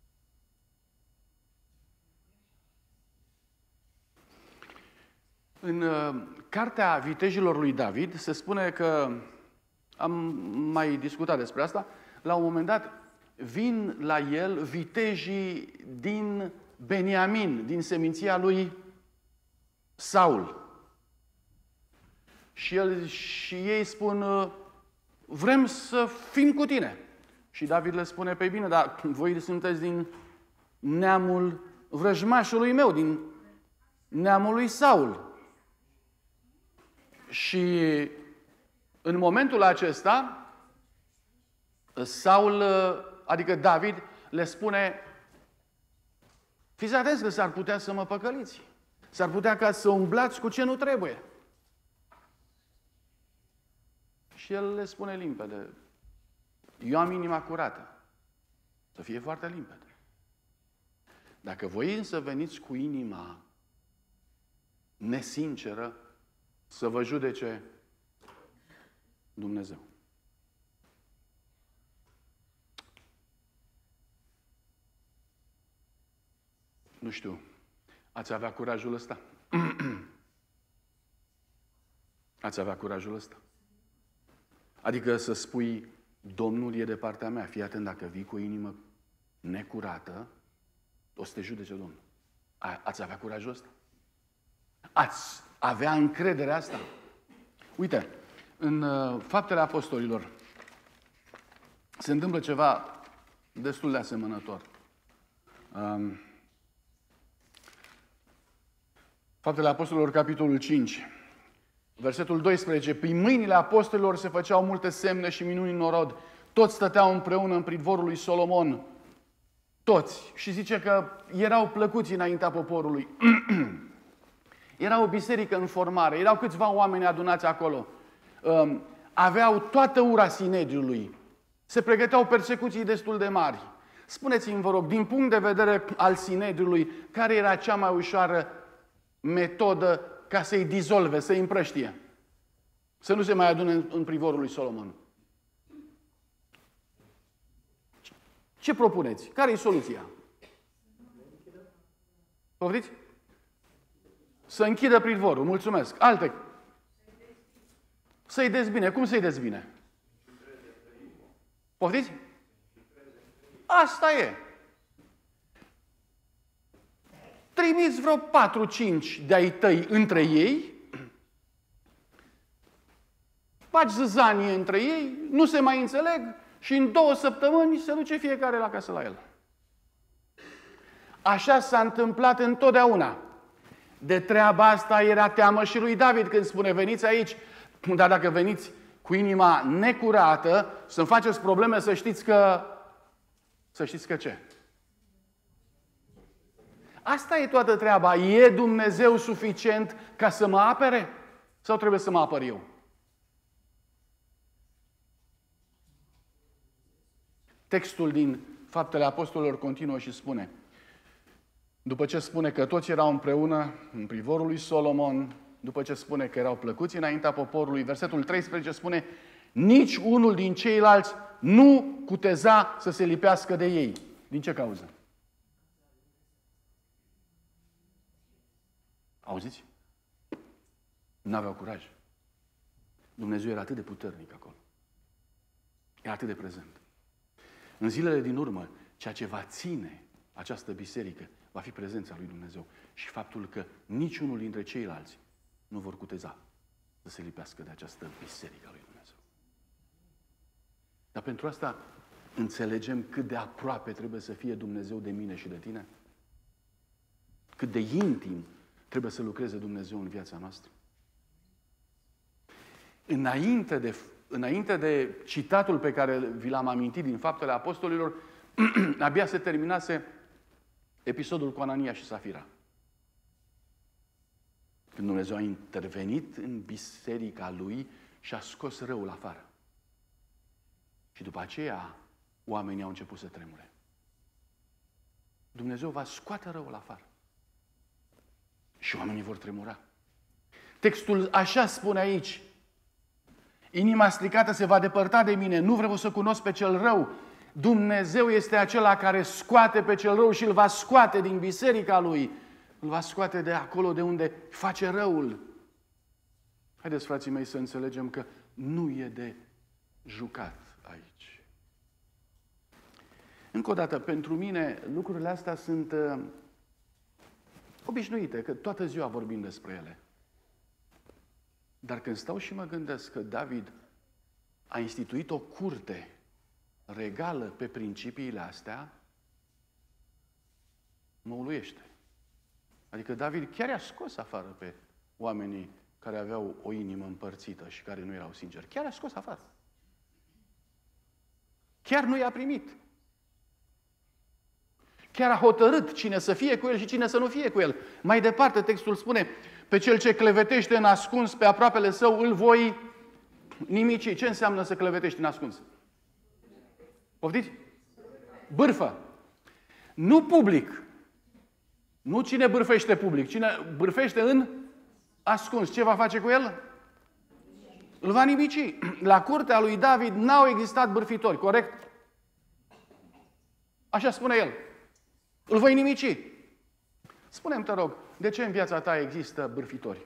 În uh, cartea Vitejilor lui David se spune că, am mai discutat despre asta, la un moment dat vin la el vitejii din Beniamin, din seminția lui Saul. Și, el, și ei spun: vrem să fim cu tine. Și David le spune: pe bine, dar voi sunteți din neamul vrăjmașului meu, din neamul lui Saul. Și în momentul acesta, Saul, adică David, le spune: fiți atenți că s-ar putea să mă păcăliți. S-ar putea ca să umblați cu ce nu trebuie. Și el le spune limpede: eu am inima curată. Să fie foarte limpede. Dacă voi însă veniți cu inima nesinceră, să vă judece Dumnezeu. Nu știu, ați avea curajul ăsta? Ați avea curajul ăsta? Adică să spui: Domnul e de partea mea, fii atent, dacă vii cu o inimă necurată, o să te judece Domnul. A, ați avea curajul ăsta? Ați avea încrederea asta? Uite, în uh, Faptele Apostolilor se întâmplă ceva destul de asemănător. Um, Faptele Apostolilor, capitolul cinci, versetul doisprezece. Prin mâinile apostolilor se făceau multe semne și minuni în norod. Toți stăteau împreună în pridvorul lui Solomon. Toți. Și zice că erau plăcuți înaintea poporului. Era o biserică în formare. Erau câțiva oameni adunați acolo. Um, aveau toată ura Sinedriului. Se pregăteau persecuții destul de mari. Spuneți-mi, vă rog, din punct de vedere al Sinedriului, care era cea mai ușoară metodă ca să-i dizolve, să-i împrăștie? Să nu se mai adune în, în privorul lui Solomon. Ce propuneți? Care e soluția? Poftiți? Să închidă pridvorul. Mulțumesc. Alte. Să-i dezbine. Cum să-i dezbine? Poftiți? Asta e. Trimiți vreo patru cinci de-ai tăi între ei, faci zăzanie între ei, nu se mai înțeleg și în două săptămâni se duce fiecare la casă la el. Așa s-a întâmplat întotdeauna. De treaba asta era teamă și lui David când spune: veniți aici, dar dacă veniți cu inima necurată, să-mi faceți probleme, să știți că Să știți că ce? Asta e toată treaba. E Dumnezeu suficient ca să mă apere? Sau trebuie să mă apăr eu? Textul din Faptele Apostolilor continuă și spune, după ce spune că toți erau împreună în privorul lui Solomon, după ce spune că erau plăcuți înaintea poporului, versetul treisprezece spune, nici unul din ceilalți nu cuteza să se lipească de ei. Din ce cauză? Auziți? N-aveau curaj. Dumnezeu era atât de puternic acolo. Era atât de prezent. În zilele din urmă, ceea ce va ține această biserică va fi prezența lui Dumnezeu și faptul că niciunul dintre ceilalți nu vor cuteza să se lipească de această biserică a lui Dumnezeu. Dar pentru asta înțelegem cât de aproape trebuie să fie Dumnezeu de mine și de tine? Cât de intim trebuie să lucreze Dumnezeu în viața noastră? Înainte de, înainte de citatul pe care vi l-am amintit din Faptele Apostolilor, abia se terminase episodul cu Anania și Safira. Când Dumnezeu a intervenit în biserica lui și a scos răul afară. Și după aceea, oamenii au început să tremure. Dumnezeu va scoate răul afară. Și oamenii vor tremura. Textul așa spune aici. Inima stricată se va depărta de mine, nu vreau să cunosc pe cel rău. Dumnezeu este acela care scoate pe cel rău și îl va scoate din biserica lui. Îl va scoate de acolo de unde face răul. Haideți, frații mei, să înțelegem că nu e de jucat aici. Încă o dată, pentru mine, lucrurile astea sunt uh, obișnuite, că toată ziua vorbim despre ele. Dar când stau și mă gândesc că David a instituit o curte regală pe principiile astea, mă uluiește. Adică David chiar i-a scos afară pe oamenii care aveau o inimă împărțită și care nu erau sinceri. Chiar i-a scos afară. Chiar nu i-a primit. Chiar a hotărât cine să fie cu el și cine să nu fie cu el. Mai departe, textul spune, pe cel ce clevetește în ascuns pe aproapele său, îl voi nimici. Ce înseamnă să clevetești în ascuns? Poftiți? Bârfă. Nu public. Nu cine bârfește public. Cine bârfește în ascuns. Ce va face cu el? Îl va nimici. La curtea lui David n-au existat bârfitori, corect? Așa spune el. Îl voi nimici. Spune-mi, te rog, de ce în viața ta există bârfitori?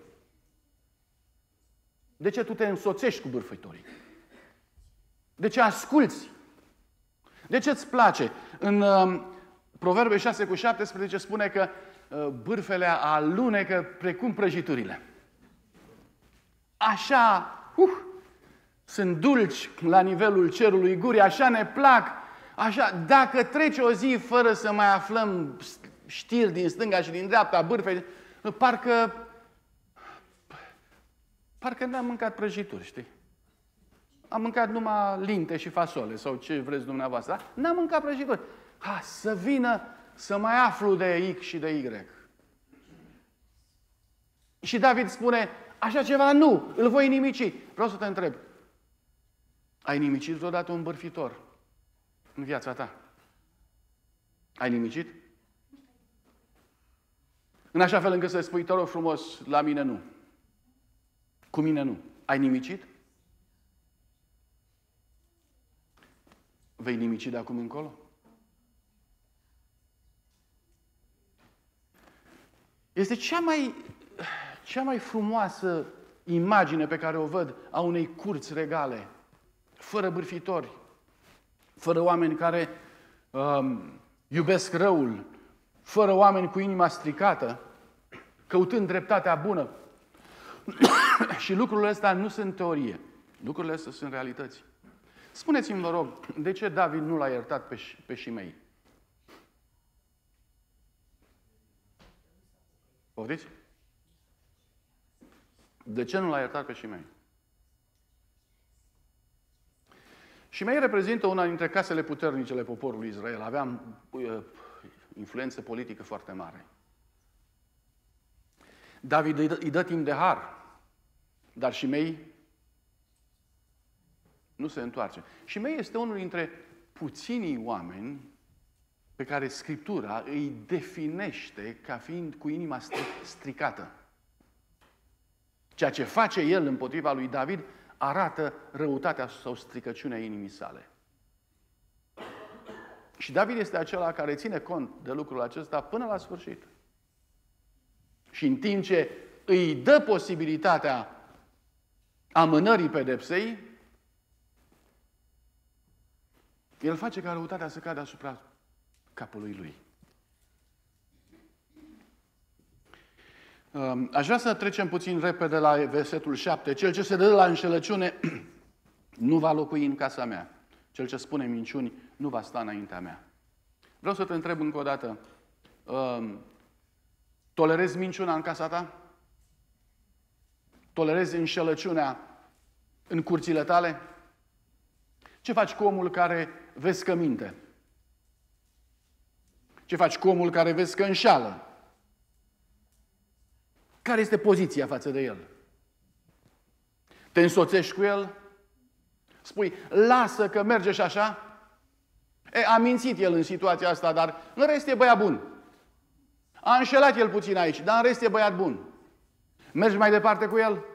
De ce tu te însoțești cu bârfitorii? De ce asculți? De ce îți place? În uh, Proverbe șase cu șaptesprezece spune că uh, bârfele alunecă precum prăjiturile. Așa, uh, sunt dulci la nivelul cerului gurii, așa ne plac. Așa, dacă trece o zi fără să mai aflăm știri din stânga și din dreapta, bârfe, parcă parcă n-am mâncat prăjituri, știi? Am mâncat numai linte și fasole sau ce vreți dumneavoastră. N-am mâncat prăjituri. Ha, să vină să mai aflu de X și de Y. Și David spune, așa ceva nu, îl voi nimici. Vreau să te întreb, ai nimicit vreodată un bârfitor în viața ta? Ai nimicit? În așa fel încât să spui, te rog frumos, la mine nu. Cu mine nu. Ai nimicit? Vei nimici de acum încolo? Este cea mai, cea mai frumoasă imagine pe care o văd a unei curți regale, fără bârfitori, fără oameni care um, iubesc răul, fără oameni cu inima stricată, căutând dreptatea bună. Și lucrurile astea nu sunt teorie. Lucrurile astea sunt realități. Spuneți-mi, vă rog, de ce David nu l-a iertat pe, pe Șimei? Poftiți? De ce nu l-a iertat pe Șimei? Shimei reprezintă una dintre casele puternice ale poporului Israel. Avea uh, influență politică foarte mare. David îi dă, îi dă timp de har, dar Shimei nu se întoarce. Shimei este unul dintre puținii oameni pe care Scriptura îi definește ca fiind cu inima stricată. Ceea ce face el împotriva lui David arată răutatea sau stricăciunea inimii sale. Și David este acela care ține cont de lucrul acesta până la sfârșit. Și în timp ce îi dă posibilitatea amânării pedepsei, el face ca răutatea să cadă asupra capului lui. Aș vrea să trecem puțin repede la versetul șapte. Cel ce se dă la înșelăciune nu va locui în casa mea. Cel ce spune minciuni nu va sta înaintea mea. Vreau să te întreb încă o dată. Tolerezi minciuna în casa ta? Tolerezi înșelăciunea în curțile tale? Ce faci cu omul care vezi că minte? Ce faci cu omul care vezi că înșală? Care este poziția față de el? Te însoțești cu el? Spui, lasă că merge și așa? E, a mințit el în situația asta, dar în rest e băiat bun. A înșelat el puțin aici, dar în rest e băiat bun. Mergi mai departe cu el?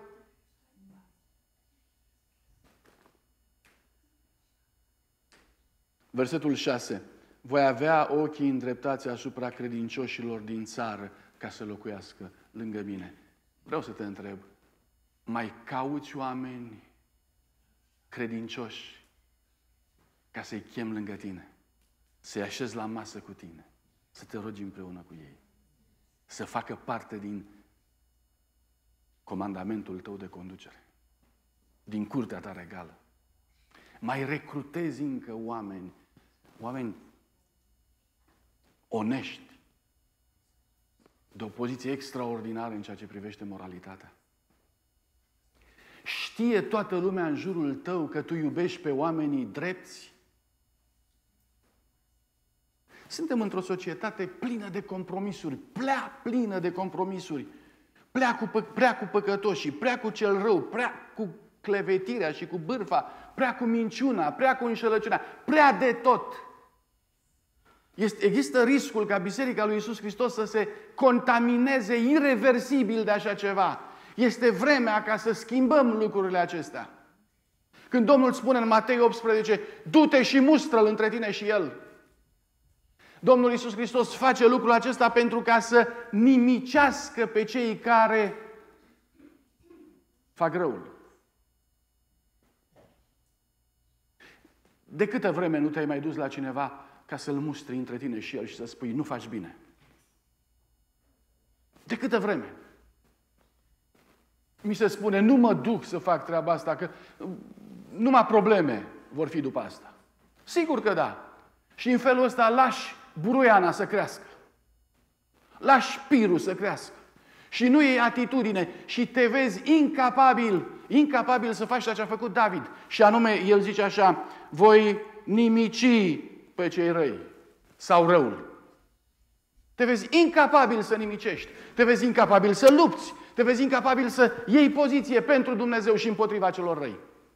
Versetul șase. Voi avea ochii îndreptați asupra credincioșilor din țară ca să locuiască lângă mine. Vreau să te întreb, mai cauți oameni credincioși ca să-i chem lângă tine, să-i așezi la masă cu tine, să te rogi împreună cu ei, să facă parte din comandamentul tău de conducere, din curtea ta regală. Mai recrutezi încă oameni, oameni onești, de o poziție extraordinară în ceea ce privește moralitatea. Știe toată lumea în jurul tău că tu iubești pe oamenii drepți? Suntem într-o societate plină de compromisuri, prea plină de compromisuri, prea cu, pă- prea cu păcătoșii, prea cu cel rău, prea cu clevetirea și cu bârfa, prea cu minciuna, prea cu înșelăciunea, prea de tot. Este, există riscul ca Biserica lui Iisus Hristos să se contamineze ireversibil de așa ceva. Este vremea ca să schimbăm lucrurile acestea. Când Domnul spune în Matei optsprezece, du-te și mustră-l între tine și el. Domnul Iisus Hristos face lucrul acesta pentru ca să nimicească pe cei care fac răul. De câtă vreme nu te-ai mai dus la cineva ca să-l mustri între tine și el și să spui, nu faci bine? De câtă vreme? Mi se spune, nu mă duc să fac treaba asta, că numai probleme vor fi după asta. Sigur că da. Și în felul ăsta lași buruiana să crească. Lași pirul să crească. Și nu iei atitudine și te vezi incapabil, incapabil să faci ceea ce a făcut David. Și anume, el zice așa, voi nimici pe cei răi sau răul. Te vezi incapabil să nimicești. Te vezi incapabil să lupți. Te vezi incapabil să iei poziție pentru Dumnezeu și împotriva celor răi.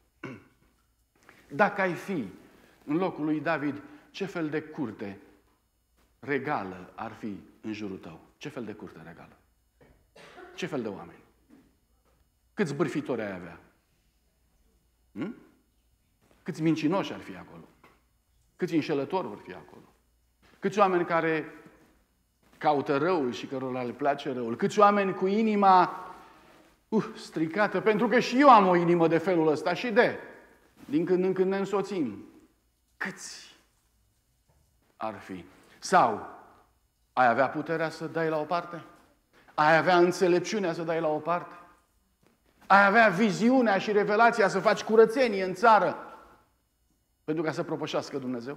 Dacă ai fi în locul lui David, ce fel de curte regală ar fi în jurul tău? Ce fel de curte regală? Ce fel de oameni? Câți bârfitori ai avea? Hm? Câți mincinoși ar fi acolo? Câți înșelători vor fi acolo? Câți oameni care caută răul și cărora le place răul? Câți oameni cu inima uh, stricată? Pentru că și eu am o inimă de felul ăsta și de. Din când în când ne însoțim. Câți ar fi? Sau ai avea puterea să dai la o parte? Ai avea înțelepciunea să dai la o parte? Ai avea viziunea și revelația să faci curățenie în țară pentru ca să propășească Dumnezeu?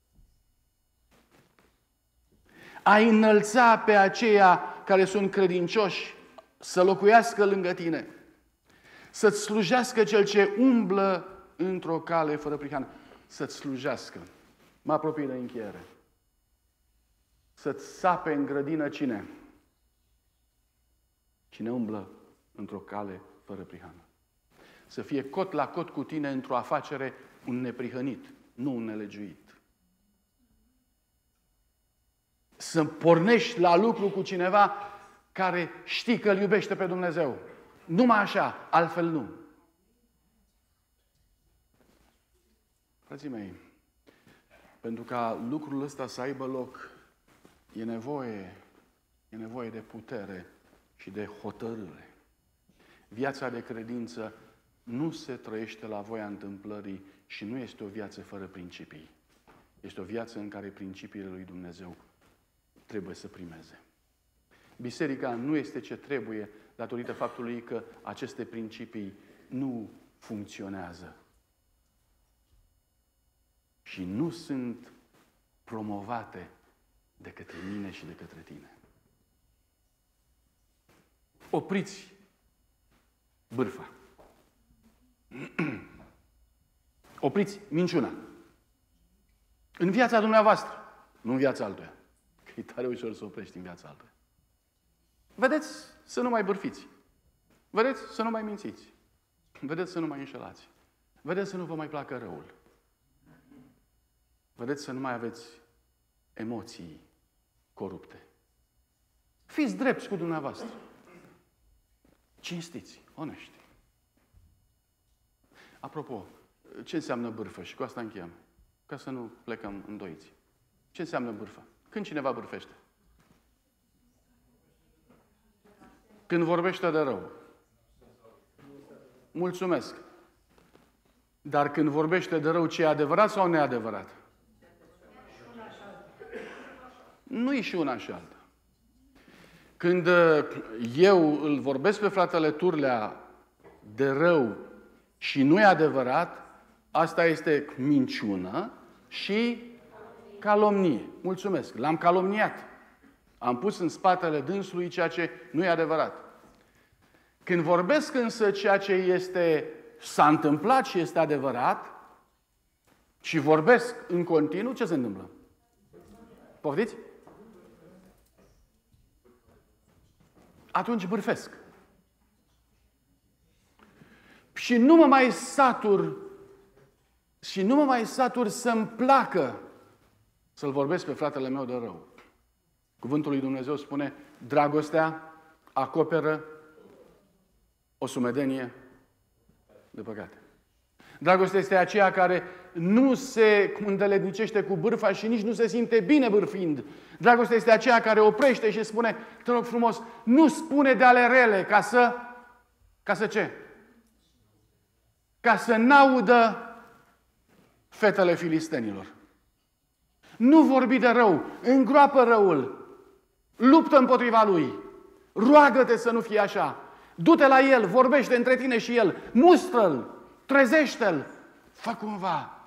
Ai înălța pe aceia care sunt credincioși să locuiască lângă tine, să-ți slujească cel ce umblă într-o cale fără prihană, să-ți slujească. Mă apropii de încheiere. Să-ți sape în grădină cine? Cine umblă într-o cale fără prihană. Să fie cot la cot cu tine într-o afacere un neprihănit, nu un nelegiuit. Să pornești la lucru cu cineva care știi că îl iubește pe Dumnezeu. Numai așa, altfel nu. Frații mei, pentru ca lucrul ăsta să aibă loc, e nevoie, e nevoie de putere și de hotărâre. Viața de credință nu se trăiește la voia întâmplării și nu este o viață fără principii. Este o viață în care principiile lui Dumnezeu trebuie să primeze. Biserica nu este ce trebuie datorită faptului că aceste principii nu funcționează și nu sunt promovate de către mine și de către tine. Opriți bârfa. Opriți minciuna. În viața dumneavoastră, nu în viața altuia. Că e tare ușor să oprești în viața altuia. Vedeți să nu mai bârfiți. Vedeți să nu mai mințiți. Vedeți să nu mai înșelați. Vedeți să nu vă mai placă răul. Vedeți să nu mai aveți emoții corupte. Fiți drepți cu dumneavoastră. Cinstiți, onești. Apropo, ce înseamnă bârfă? Și cu asta încheiem. Ca să nu plecăm îndoiți. Ce înseamnă bârfă? Când cineva bârfește? Când vorbește de rău. Mulțumesc. Dar când vorbește de rău, ce e adevărat sau neadevărat? Nu e și una și alta. Când eu îl vorbesc pe fratele Turlea de rău și nu e adevărat, asta este minciună și calomnie. Mulțumesc. L-am calomniat. Am pus în spatele dânsului ceea ce nu e adevărat. Când vorbesc însă ceea ce este, s-a întâmplat și este adevărat și vorbesc în continuu, ce se întâmplă? Poftiți? Atunci bârfesc. Și nu mă mai satur și nu mă mai satur să-mi placă să-l vorbesc pe fratele meu de rău. Cuvântul lui Dumnezeu spune, dragostea acoperă o sumedenie de păcate. Dragostea este aceea care nu se îndeletnicește cu bârfa și nici nu se simte bine bârfind. Dragostea este aceea care oprește și spune, te rog frumos, nu spune de ale rele ca să, ca să ce? Ca să n-audă fetele filistenilor. Nu vorbi de rău, îngroapă răul, luptă împotriva lui, roagă-te să nu fie așa, du-te la el, vorbește între tine și el, mustră-l, trezește-l, fă cumva.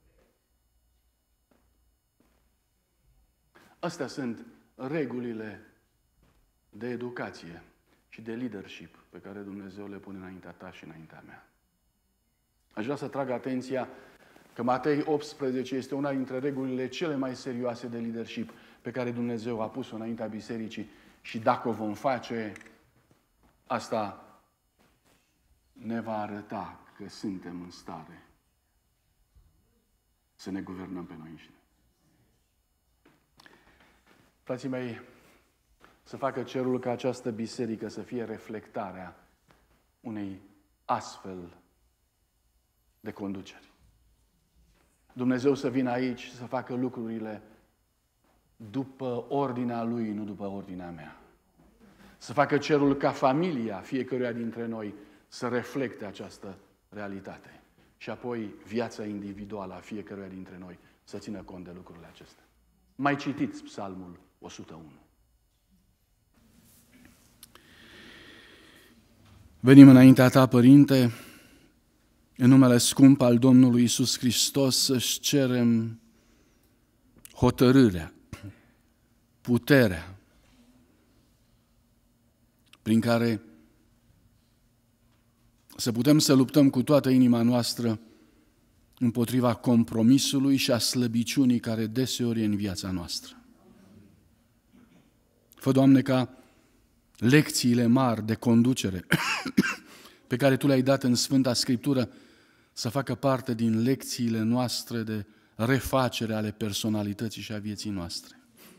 Astea sunt regulile de educație și de leadership pe care Dumnezeu le pune înaintea ta și înaintea mea. Aș vrea să trag atenția că Matei optsprezece este una dintre regulile cele mai serioase de leadership pe care Dumnezeu a pus-o înaintea bisericii și dacă o vom face, asta ne va arăta că suntem în stare să ne guvernăm pe noi înșine. Frații mei, să facă cerul ca această biserică să fie reflectarea unei astfel de conduceri. Dumnezeu să vină aici și să facă lucrurile după ordinea Lui, nu după ordinea mea. Să facă cerul ca familia fiecăruia dintre noi să reflecte această realitate. Și apoi viața individuală a fiecăruia dintre noi să țină cont de lucrurile acestea. Mai citiți Psalmul o sută unu. Venim înaintea ta, Părinte, în numele scump al Domnului Iisus Hristos, să-și cerem hotărârea, puterea, prin care să putem să luptăm cu toată inima noastră împotriva compromisului și a slăbiciunii care deseori e în viața noastră. Fă, Doamne, ca lecțiile mari de conducere pe care Tu le-ai dat în Sfânta Scriptură să facă parte din lecțiile noastre de refacere ale personalității și a vieții noastre.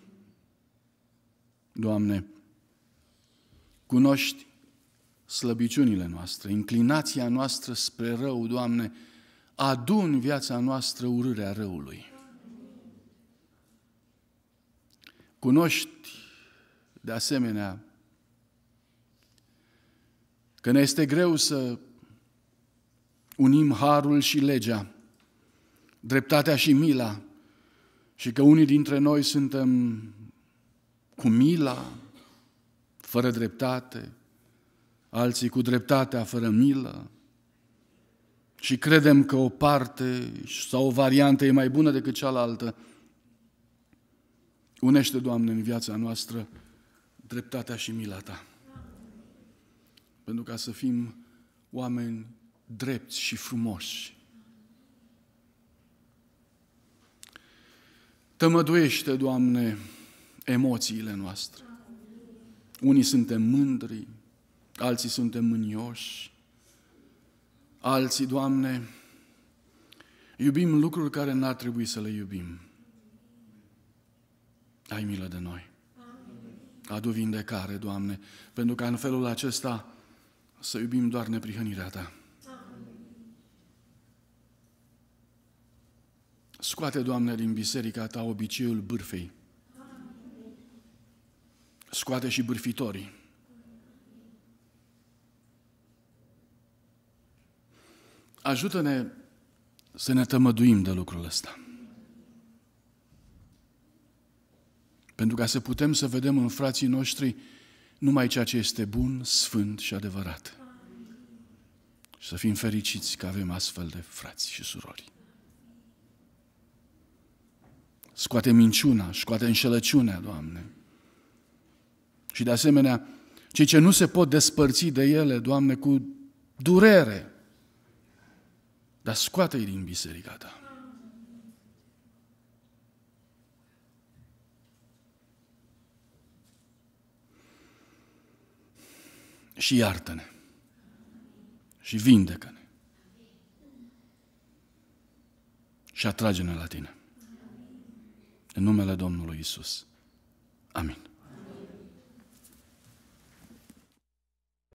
Doamne, cunoști slăbiciunile noastre, inclinația noastră spre rău, Doamne, adu în viața noastră urârea răului. Cunoști, de asemenea, că ne este greu să unim harul și legea, dreptatea și mila, și că unii dintre noi suntem cu mila, fără dreptate, alții cu dreptatea fără milă, și credem că o parte sau o variantă e mai bună decât cealaltă. Unește, Doamne, în viața noastră dreptatea și mila Ta, pentru ca să fim oameni drepți și frumoși. Tămăduiește, Doamne, emoțiile noastre. Unii suntem mândri, alții suntem mânioși, alții, Doamne, iubim lucruri care n-ar trebui să le iubim. Ai milă de noi. Adu vindecare, Doamne, pentru ca în felul acesta să iubim doar neprihănirea Ta. Scoate, Doamne, din biserica Ta obiceiul bârfei. Scoate și bârfitorii. Ajută-ne să ne tămăduim de lucrul ăsta. Pentru ca să putem să vedem în frații noștri numai ceea ce este bun, sfânt și adevărat. Și să fim fericiți că avem astfel de frați și surori. Scoate minciuna, scoate înșelăciunea, Doamne. Și de asemenea, cei ce nu se pot despărți de ele, Doamne, cu durere, dar scoate-i din biserica Ta. Și iartă-ne. Și vindecă-ne. Și atrage-ne la Tine. În numele Domnului Iisus. Amin.